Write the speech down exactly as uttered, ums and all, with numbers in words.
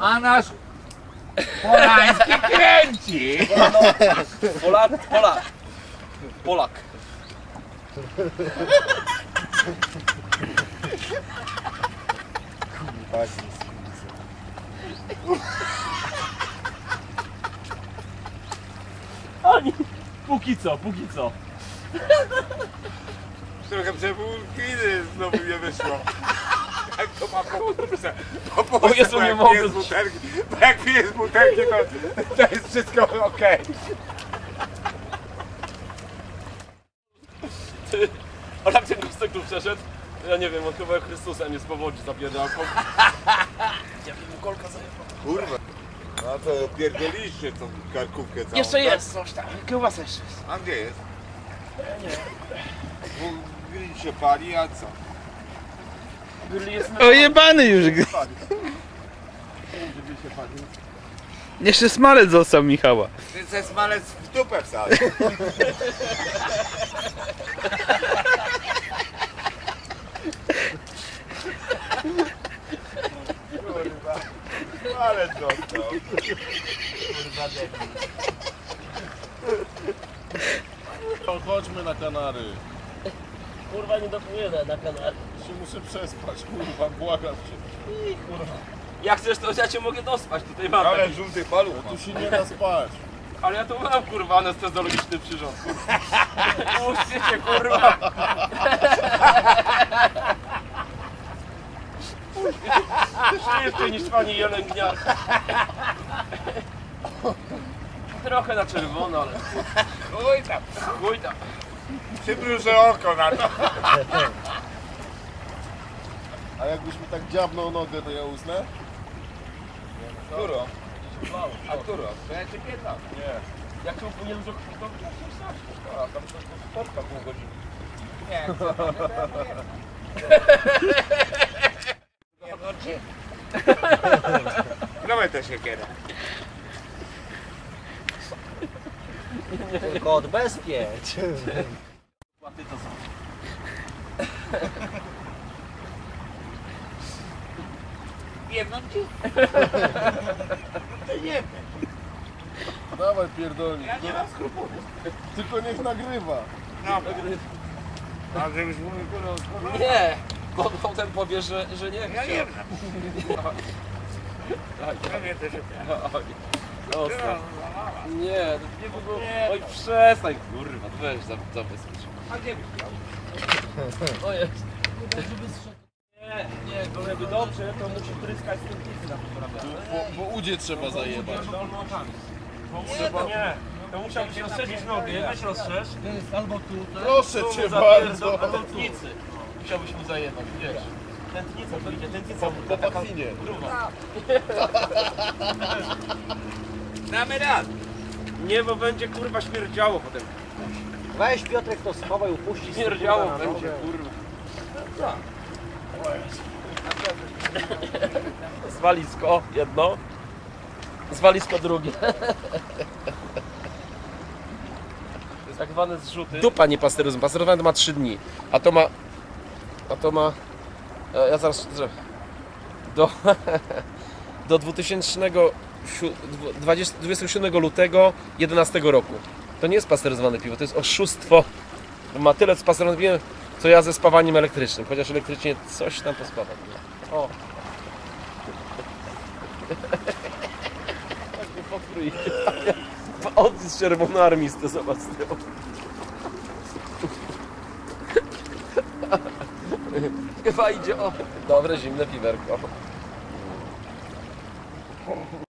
A nasz Polański kręci! Polak, Polak. Polak. Ani, póki co, póki co. Trochę przewódkiny znowu nie wyszło. Jak to ma po butelce? Po O butelce, Jezu, bo nie jak mogę. pije z butelki, bo jak pije z butelki, to, to jest wszystko okej. Ty, a tam ten tu przeszedł? Ja nie wiem, on chyba Chrystusem jest po wodzie zapierdał. Ja bym mu kolka zajebał. Kurwa. No to pierdoliście tą karkówkę całą. Jeszcze jest coś tam, kiełbasa jeszcze jest. A gdzie jest? Nie. Bo grill się pali, a co? Grill jest na... Ojebany już. Żeby się palił. Jeszcze smalec został Michała. Ty se smalec w dupę wsadź. Kurwa. Smalec został. Kurwa debil. Chodźmy na Kanary. Kurwa nie dopłynie na kanale. Się muszę przespać, kurwa, błagam cię. Jak chcesz, to ja cię mogę dospać, tutaj mam. Ale żółty paluch Tu się nie da spać. Ale ja tu mam kurwa anestezjologiczny przyrząd. Puśćcie się kurwa. Szybciej niż pani jelęgniarka. Trochę na czerwono, ale Chuj tam. chuj tam. Przymrużę oko na to. A jakbyś mi tak dziabnął nogę, to ja usnę? Którą? A którą? To ja cię pierdam. Nie. Jak tu upłynie dużo krwi, to A tam to spotka pół godziny. Nie, nie, no cię. Dawaj tę siekierę. Tylko odbezpiecz. Łaty to są. Jedną ci? To nie wiem. Dawaj pierdolnik. Ja nie mam skrupułów. Tylko niech nagrywa. No, a żebyś mówił kurwa. Nie, bo potem powie, że, że nie Ja chciał. nie wiem. Ja wiem też, że Zostaw. Nie, nie było. Oj, przestań, kurwa, weź za, zabezpiecz. A gdzie byś chciał? O jest. Nie, nie, bo żeby dobrze, to musi tryskać z tym pizzy na poprawę. Bo, bo udzie trzeba zajebać. Trzeba nie. To musiałbyś rozszerzyć nogę, weź rozszerz. To jest albo tu, Proszę cię Zapierdol bardzo. na tętnicy. Musiałbyś mu zajebać, wiesz. Tętnica to idzie, tętnica Po, po pachwinie. Damy radę. Nie, bo będzie kurwa śmierdziało potem. weź Piotrek to schowaj, upuścić. Śmierdziało na będzie, nogę. kurwa. Zwalisko jedno, zwalisko drugie. Tak zwane zrzuty. Dupa nie pasteryzm. Pasteryzowanie to ma trzy dni. A to ma... A to ma... e, Ja zaraz... Do... Do dwutysięcznego dwudziestego siódmego lutego jedenastego roku. To nie jest pasteryzowane piwo, to jest oszustwo. Ma tyle spasteryzowanego piwa, co ja ze spawaniem elektrycznym. Chociaż elektrycznie coś tam pospawa. O! Taki pokrój. Odzysk czerwonoarmisty, zobacz z tyłu. Chyba idzie o dobre zimne piwerko.